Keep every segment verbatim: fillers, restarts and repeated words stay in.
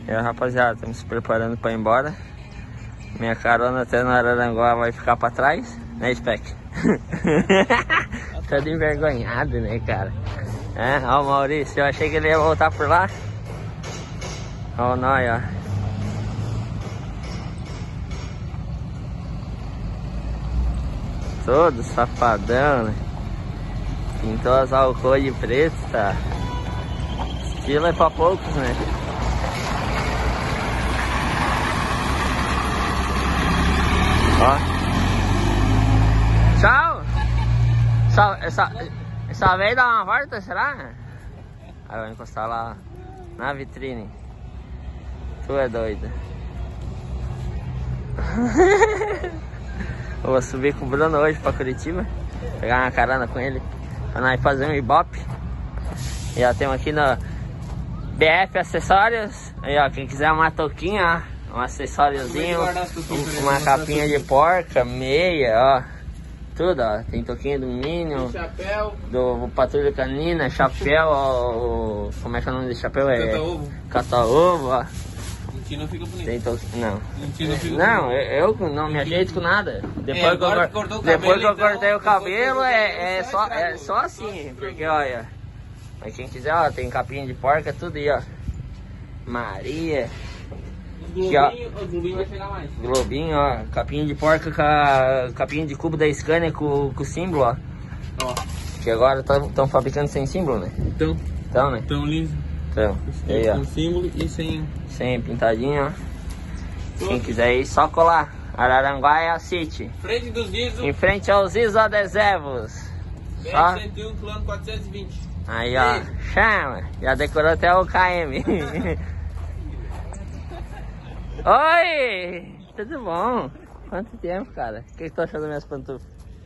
E aí, rapaziada, estamos se preparando para ir embora. Minha carona até no Araranguá vai ficar para trás, né, Spec? Todo envergonhado, né, cara? É, ó o Maurício, eu achei que ele ia voltar por lá. Ó o Noi, ó. Todo safadão, né? Pintou as álcool de preto, tá? Estilo é pra poucos, né? Ó. Tchau! Só, essa, essa veio dar uma volta, será? Aí vai encostar lá na vitrine. Tu é doido. Eu vou subir com o Bruno hoje pra Curitiba. Pegar uma carona com ele pra nós fazer um ibope. E já temos aqui no B F Acessórios. Aí ó, quem quiser uma touquinha, ó, um acessóriozinho, uma capinha de porca, meia, ó. Tudo, ó. Tem touquinha do Minion, chapéu, do Patrulha Canina, chapéu, ó, o... Como é que é o nome desse chapéu? É Cata-ovo. Cata-ovo, ó. Não fica bonito. Tem to... Não. Não, fica não eu, eu não me ajeito com nada. Depois, é, que, eu, depois cabelo, que eu cortei então, o cabelo, é, é, só, é só assim. Porque, olha, mas quem quiser, ó, tem capinha de porca, tudo aí, ó. Maria. Globinho, aqui, ó, o globinho vai chegar mais. Globinho, ó. Capinha de porca com a capinha de cubo da Scania com, com o símbolo, ó. Ó. Que agora estão fabricando sem símbolo, né? Então. Então, né? Tão liso. Então, aí, ó. Com símbolo e sem... Sem pintadinho, ó. Tudo. Quem quiser ir, só colar. Araranguá City. Frente dos Isos. Em frente aos Isos Adesivos. Só... cento e um, quilômetro quatrocentos e vinte. Aí, ó. Ei. Chama. Já decorou até o K M. Oi! Tudo bom? Quanto tempo, cara? O que, que tu achou das minhas pantufas?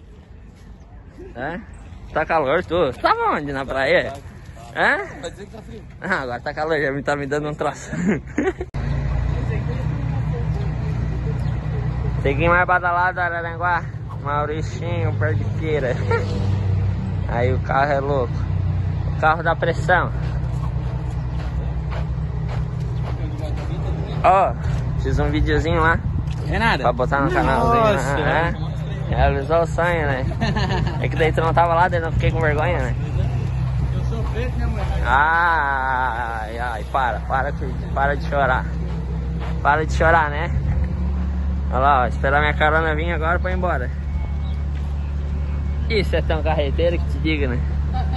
É? Tá calor, tu? Tá onde? Na praia? Hã? Vai dizer que tá frio. Ah, agora tá calor, já me tá me dando um troço. Segui mais badalado do Araranguá. Mauricinho, pé de feira. Aí o carro é louco. O carro da pressão. Ó, oh, fiz um videozinho lá. É nada. Pra botar no canalzinho. Nossa, né? É, realizou o sonho, né? É que daí tu não tava lá, daí não fiquei com vergonha, né? Ai, ai, para, para, para de chorar. Para de chorar, né? Olha lá, ó, esperar minha carona vir agora pra ir embora. Isso é tão carreteiro que te diga, né?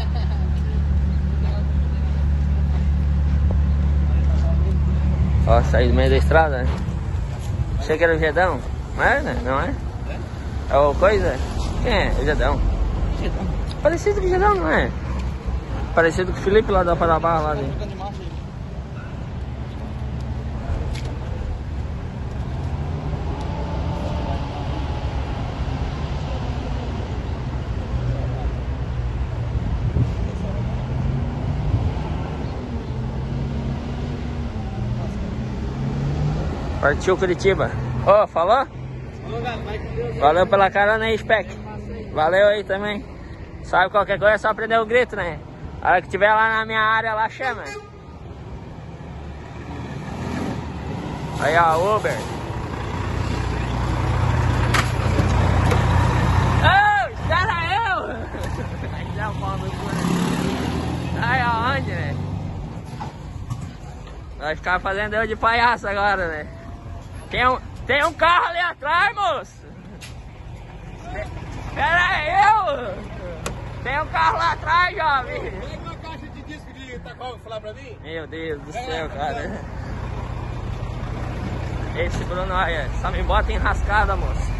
Ó, saí do meio da estrada, né? Achei que era o Gedão. Não é, né? Não é? É o coisa? Quem é? O Gedão. Parecido com o Gedão, não é? Parecido com o Felipe lá da Parabá, lá dentro. Partiu Curitiba. Ô, oh, falou? Valeu pela carona aí, Spec. Valeu aí também. Sabe qualquer coisa, é só prender o grito, né? A hora que tiver lá na minha área, lá chama. Aí, ó, Uber. Ô, espera eu! Aí dá o pau no cu. Aí, aonde, né? Vai ficar fazendo eu de palhaço agora, né? Tem um, tem um carro ali atrás, moço! Pera eu! Tem um carro lá atrás, jovem! Pega uma caixa de disco de Itaquá, falar pra mim? Meu Deus do céu, cara! Esse Bruno, olha, só me bota enrascada, moço!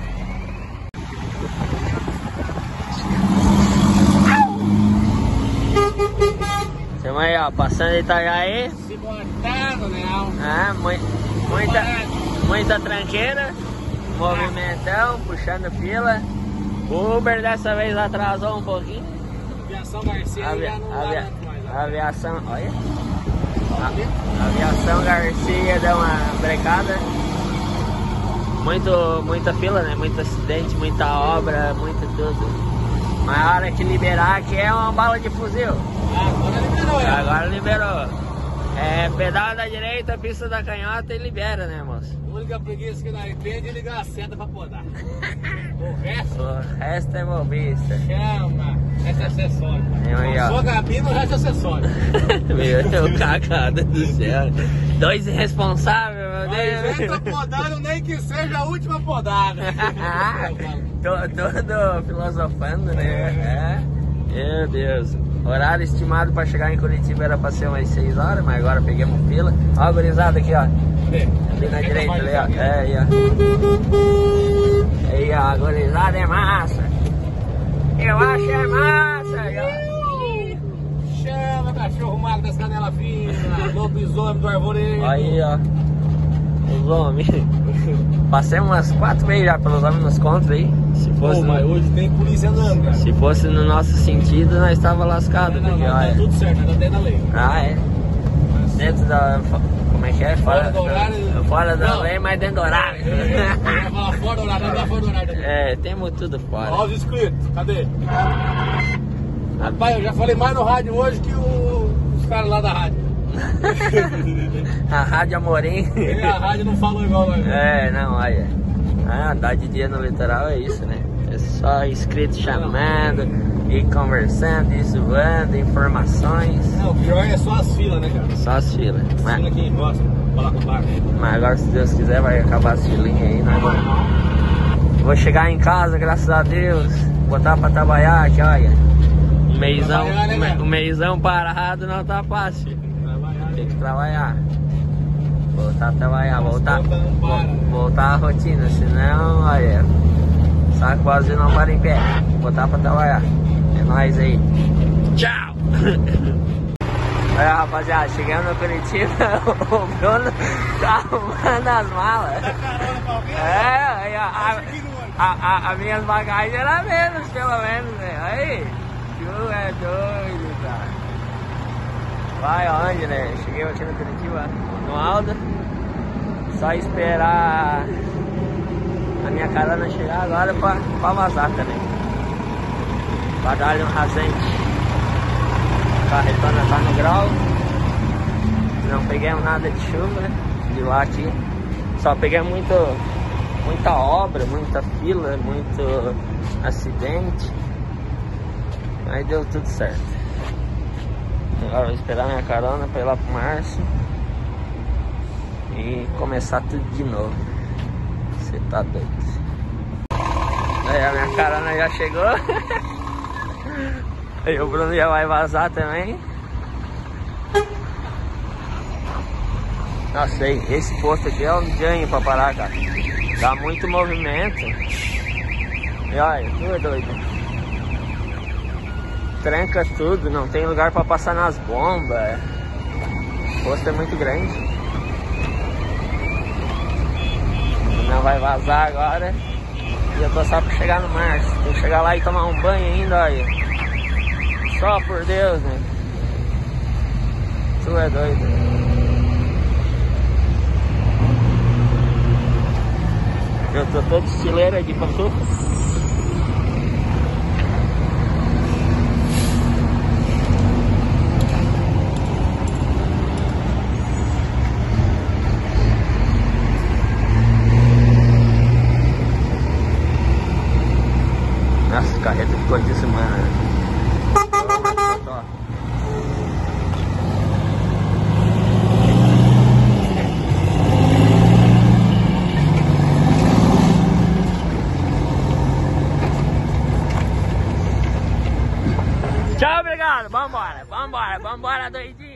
Estamos aí, ó, passando Itajaí. Se botando, né? Ah, muita, muita tranqueira, movimentão, puxando fila. O Uber dessa vez atrasou um pouquinho. Aviação Garcia Avi já não avia mais, né? Aviação, olha. A, aviação Garcia deu uma brecada. Muito, muita fila, né? Muito acidente, muita obra, muito tudo. Mas a hora que liberar aqui é uma bala de fuzil. Ah, agora liberou, é. Agora liberou. É, pedal da direita, pista da canhota e libera, né, moço? A única preguiça que nós temos é ligar a seta pra podar. O resto... O resto é mobista. Chama, resto é acessório. Aí, Só gabina, o resto é acessório. Meu, cagada do céu. Dois irresponsáveis, meu Deus. Mas entra podando, nem que seja a última podada. Todo, todo filosofando, né? É. Meu Deus. Horário estimado para chegar em Curitiba era para ser umas seis horas, mas agora pegamos fila. Ó a gurizada aqui, ó. Ali na direita, ali, ó. É, aí, ó. Aí, ó, a gurizada é massa. Eu acho é massa. Aí, ó. Chama, cachorro magro das canelas finas, lobisomem do arvoredo. Aí, ó. Os homens. Passei umas quatro vezes já pelos homens nos contos aí. Se fosse, Pô, mas hoje tem polícia andando, cara. Se fosse no nosso sentido, nós estava lascado. Não, porque, não, olha, tá tudo certo, nós tá dentro da lei. Ah, é? Dentro da... Como é que é? Fora, Fora do horário. Fora da Não. lei, mas dentro do horário. Eu ia falar fora do horário, não dá fora do horário. É, temos tudo fora. Olha os inscritos, cadê? Rapaz, eu já falei mais no rádio hoje que o, os caras lá da rádio. A Rádio Amorim. E a rádio não falou igual nós. É, não, olha. Ah, andar de dia no litoral é isso, né? É só inscrito chamando, e conversando, e zoando, informações. Não, o pior é só as filas, né, cara? Só as filas. As Mas, filas que gostam, falar com o barco. mas agora, se Deus quiser, vai acabar as filinhas aí, né? Vou chegar em casa, graças a Deus, botar pra trabalhar aqui, olha. O meizão, Trabalhar, né, o me- cara? o meizão parado não tá fácil. Tem que trabalhar. Voltar a trabalhar, voltar, contas não param. vo- voltar à rotina, senão, olha, saco vazio não para em pé. Botar pra trabalhar. É nóis aí. Tchau! Olha, rapaziada, chegando no Curitiba, o Bruno tá arrumando as malas. É, aí, a, a, a, a, a minhas bagagens eram menos, pelo menos, né? Aí, tu é doido, cara. Vai aonde, né? Cheguei aqui no Curitiba, no Alda. Só esperar a minha carona chegar agora pra, pra vazar também. Pra dar-lhe um rasante. A carretona tá no grau. Não peguemos nada de chuva de lá aqui. Só peguei muito, muita obra, muita fila, muito acidente. Mas deu tudo certo. Agora vou esperar minha carona pra ir lá pro Márcio e começar tudo de novo. Você tá doido. Aí a minha carona já chegou. Aí o Bruno já vai vazar também. Nossa, aí, esse posto aqui é um ganho pra parar, cara. Dá muito movimento. E olha, tu é doido. Tranca tudo, não tem lugar pra passar nas bombas. O posto é muito grande. Não vai vazar agora. E eu tô só pra chegar no Márcio. Tem que chegar lá e tomar um banho ainda, olha. Só por Deus, né? Tu é doido. Eu tô todo estileira de pantufas. Nossa, a carreta ficou de semana. Tchau, obrigado. Vambora, vambora, vambora, doidinho.